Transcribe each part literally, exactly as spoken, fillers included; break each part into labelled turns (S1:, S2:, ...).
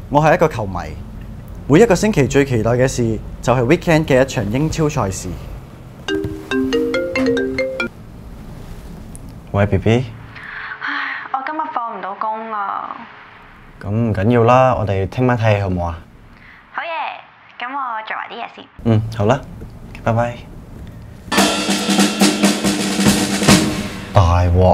S1: 我係一個球迷，每一個星期最期待嘅事就係 weekend 嘅一場英超賽事。喂 ，B B。
S2: 唉，我今日放唔到工啊。
S1: 咁唔緊要啦，我哋聽晚睇戲好唔好啊？
S2: 好嘢，咁我做埋啲嘢先。
S1: 嗯，好啦，拜拜。大鑊！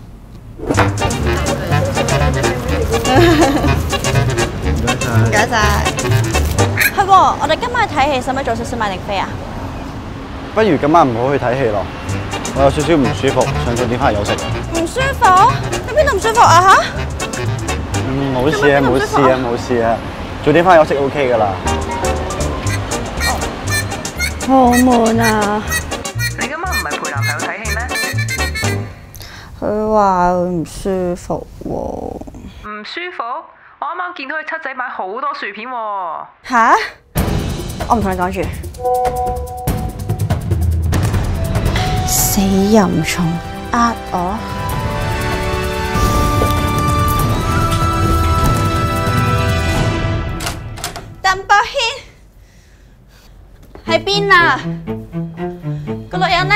S3: 唔該晒。係喎，我哋今晚睇戲，使唔使早少少買定飛啊？
S1: 不如今晚唔好去睇戲咯，我有少少唔舒服，想早啲翻嚟休息。
S3: 唔舒服？喺邊度唔舒服啊？吓？
S1: 嗯，冇事啊，冇事啊，冇事啊，早啲翻嚟休息 O K 噶啦。
S3: 好悶啊！
S2: 你今晚唔係陪男朋友睇戲咩？
S3: 佢話唔舒服喎。
S2: 唔舒服？我啱啱見到佢七仔買好多薯片喎。
S3: 吓？我唔同你講住。死淫蟲，呃我？鄧博軒喺邊啊？個女人呢？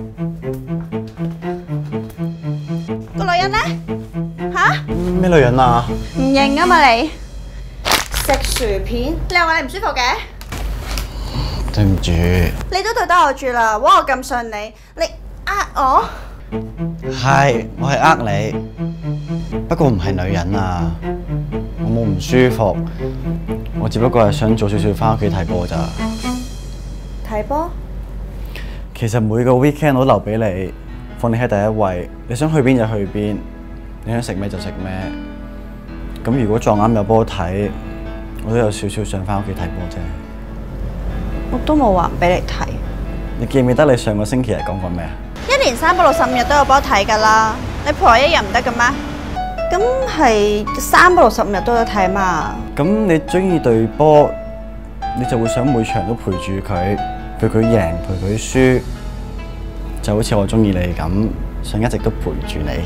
S3: 個女人呢？吓？
S1: 咩女人啊？
S3: 唔認啊嘛你？食薯片？你又話你唔舒服嘅？
S1: 對唔住。
S3: 你都對得我住啦，哇！我咁信你，你呃我？
S1: 係，我係呃你，不過唔係女人啊，我冇唔舒服，我只不過係想早少少翻屋企睇波咋。
S3: 睇波？
S1: 其實每個 weekend 我都留俾你，放你喺第一位，你想去邊就去邊，你想食咩就食咩。咁如果撞啱有波睇，我都有少少想翻屋企睇波啫。
S3: 我都冇話唔俾你睇。
S1: 你記唔記得你上個星期日講過咩啊？
S3: 一年三百六十五日都有波睇㗎啦，你陪我一日唔得嘅咩？咁係三百六十五日都有睇嘛？
S1: 咁你中意隊波，你就會想每場都陪住佢，陪佢贏，陪佢輸，就好似我中意你咁，想一直都陪住你。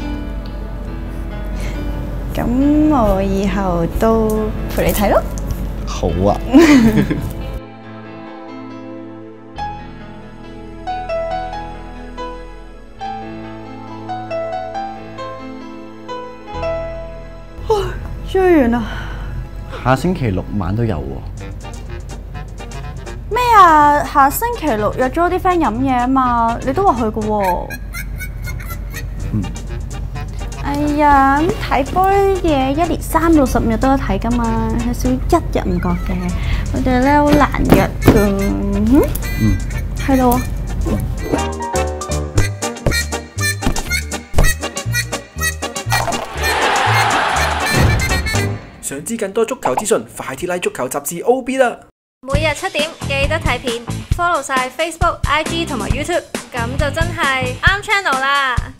S3: 咁我以後都陪你睇咯。
S1: 好啊。
S3: 追完啦！
S1: 下星期六晚都有喎。
S3: 咩啊？下星期六約咗啲 friend 飲嘢啊嘛，你都話去嘅喎。
S1: 嗯。
S3: 哎呀，咁睇波呢啲嘢，一年三百六十五日都有睇噶嘛，有少一日唔覺嘅。我哋咧好難約㗎。嗯。
S1: 嗯。
S3: 係咯。
S4: 想知更多足球資訊，快啲 like 足球雜誌 O B 啦！
S5: 每日七點記得睇片 ，follow 晒 Facebook、I G 同埋 YouTube，咁就真係啱 channel 啦！